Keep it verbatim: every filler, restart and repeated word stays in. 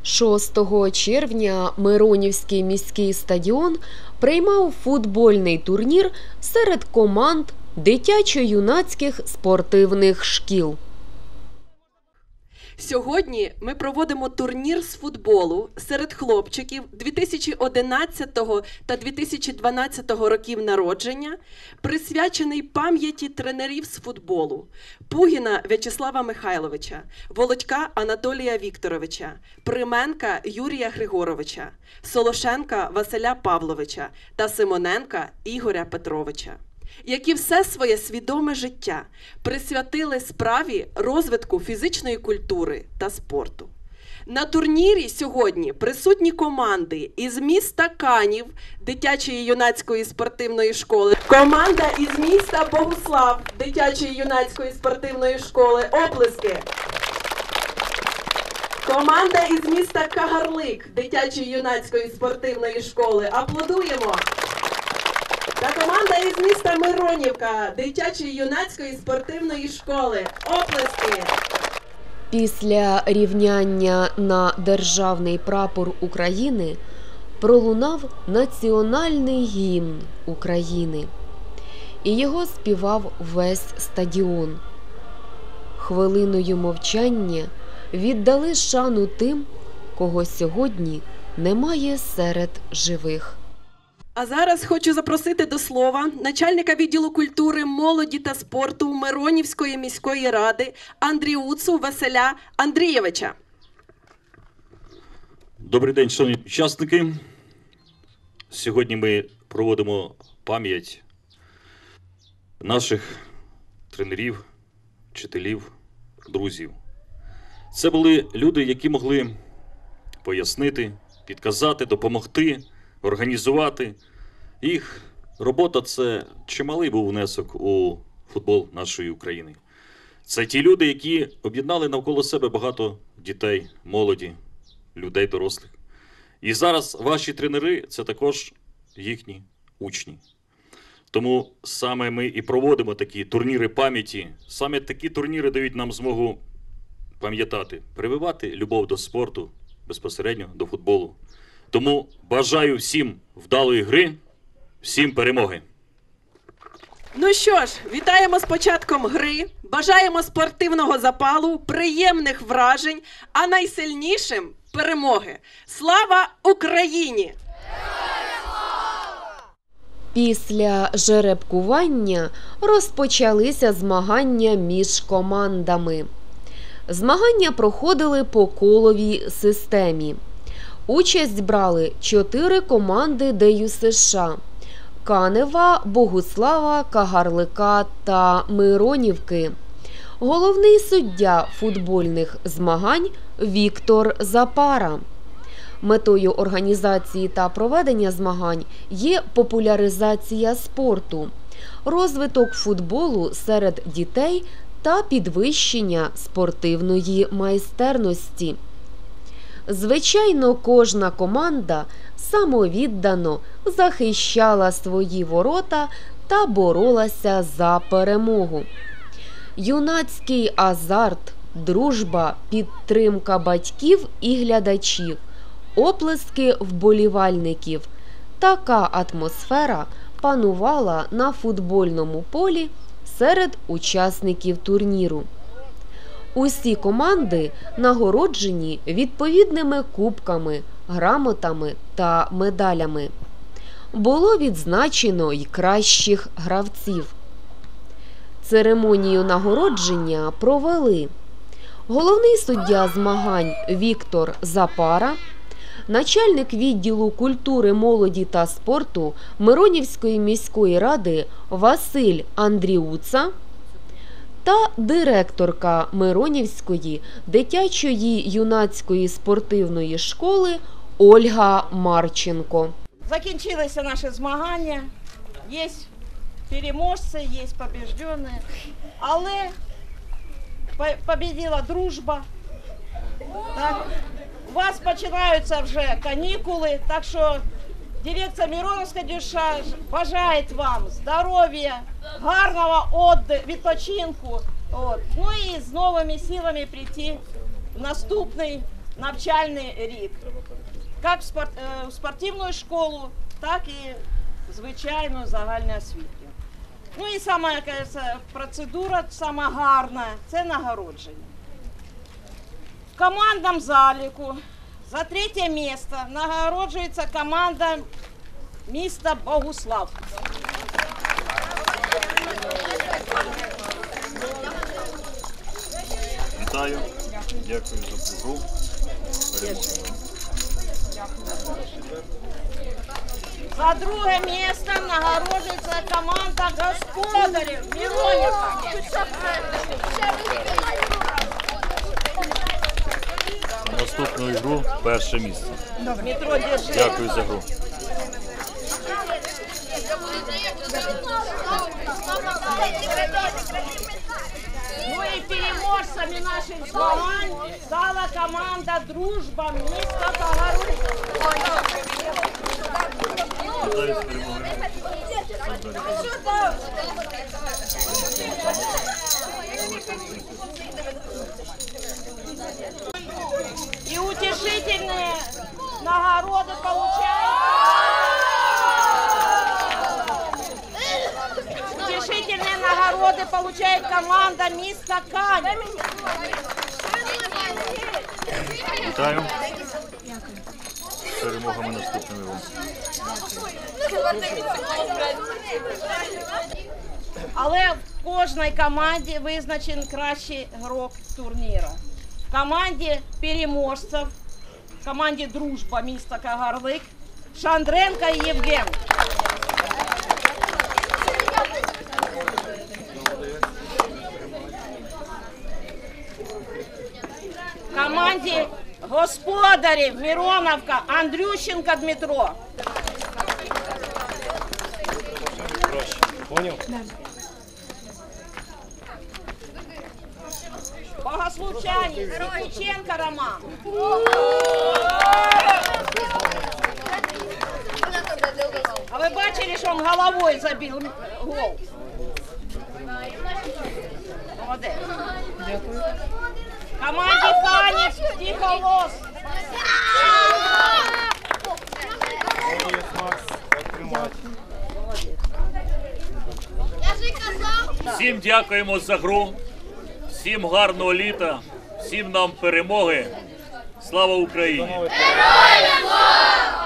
шостого червня Миронівський міський стадіон приймав футбольний турнір серед команд дитячо-юнацьких спортивних шкіл. Сьогодні ми проводимо турнір з футболу серед хлопчиків дві тисячі одинадцятого та дві тисячі дванадцятого років народження, присвячений пам'яті тренерів з футболу Пугіна В'ячеслава Михайловича, Володька Анатолія Вікторовича, Применка Юрія Григоровича, Солошенка Василя Павловича та Симоненка Ігоря Петровича, які все своє свідоме життя присвятили справі розвитку фізичної культури та спорту. На турнірі сьогодні присутні команди із міста Канів дитячої юнацької спортивної школи, команда із міста Богуслав дитячої юнацької спортивної школи, оплески, команда із міста Кагарлик дитячої юнацької спортивної школи, аплодуємо. Та команда із міста Миронівка дитячої юнацької спортивної школи. Оплески! Після рівняння на державний прапор України пролунав національний гімн України. І його співав весь стадіон. Хвилиною мовчання віддали шану тим, кого сьогодні немає серед живих. А зараз хочу запросити до слова начальника відділу культури, молоді та спорту Миронівської міської ради Андріуцу Василя Андрійовича. Добрий день, шановні учасники. Сьогодні ми проводимо пам'ять наших тренерів, вчителів, друзів. Це були люди, які могли пояснити, підказати, допомогти, організувати. Їх робота – це чималий був внесок у футбол нашої України. Це ті люди, які об'єднали навколо себе багато дітей, молоді, людей дорослих. І зараз ваші тренери – це також їхні учні. Тому саме ми і проводимо такі турніри пам'яті. Саме такі турніри дають нам змогу пам'ятати, прививати любов до спорту, безпосередньо до футболу. Тому бажаю всім вдалої гри, всім перемоги. Ну що ж, вітаємо з початком гри, бажаємо спортивного запалу, приємних вражень, а найсильнішим – перемоги. Слава Україні! Після жеребкування розпочалися змагання між командами. Змагання проходили по коловій системі. Участь брали чотири команди ДЮСШ – Канева, Богуслава, Кагарлика та Миронівки. Головний суддя футбольних змагань Віктор Запара. Метою організації та проведення змагань є популяризація спорту, розвиток футболу серед дітей та підвищення спортивної майстерності. Звичайно, кожна команда самовіддано захищала свої ворота та боролася за перемогу. Юнацький азарт, дружба, підтримка батьків і глядачів, оплески вболівальників – така атмосфера панувала на футбольному полі серед учасників турніру. Усі команди нагороджені відповідними кубками, грамотами та медалями. Було відзначено й кращих гравців. Церемонію нагородження провели головний суддя змагань Віктор Запара, начальник відділу культури, молоді та спорту Миронівської міської ради Василь Андріуца та директорка Миронівської дитячої юнацької спортивної школи Ольга Марченко. Закінчилися наші змагання, є переможці, є побіждені, але побідила дружба. Так, у вас починаються вже канікули, так що дирекція Миронівської ДЮСШ бажає вам здоров'я, гарного відпочинку, от. Ну і з новими силами прийти в наступний навчальний рік. Як в спорт, е, в спортивну школу, так і звичайну загальну освіту. Ну і сама якась процедура, сама гарна, це нагородження. В командному заліку за третє місце нагороджується команда міста Богуслав. Вітаю. Дякую за цю гру. За друге місце нагороджується команда господарів Миронівка. Наступну ігру перше місце. Дмитро, держи. Дякую за гру. Ну і переможцями наших змагань стала команда «Дружба» міста Кагарлик. Вітаю з перемогою. И утешительные нагороды получает. Утешительные нагороды получает команда «Миста Кань». Вітаю. З перемогами наступними вам. Але в кожній команді визначений кращий грок турніру. В команді переможців, в команді «Дружба» міста Кагарлик, Шандренко і Євген. В команді господарів Мироновка Андрющенко Дмитро. Понял? Богословчане Микиченко Роман. А ви бачили, що він головою забив гол? Молодець. Дякую. Команді Канів Тихолос. Всім дякуємо за гру, всім гарного літа, всім нам перемоги. Слава Україні! Героям слава!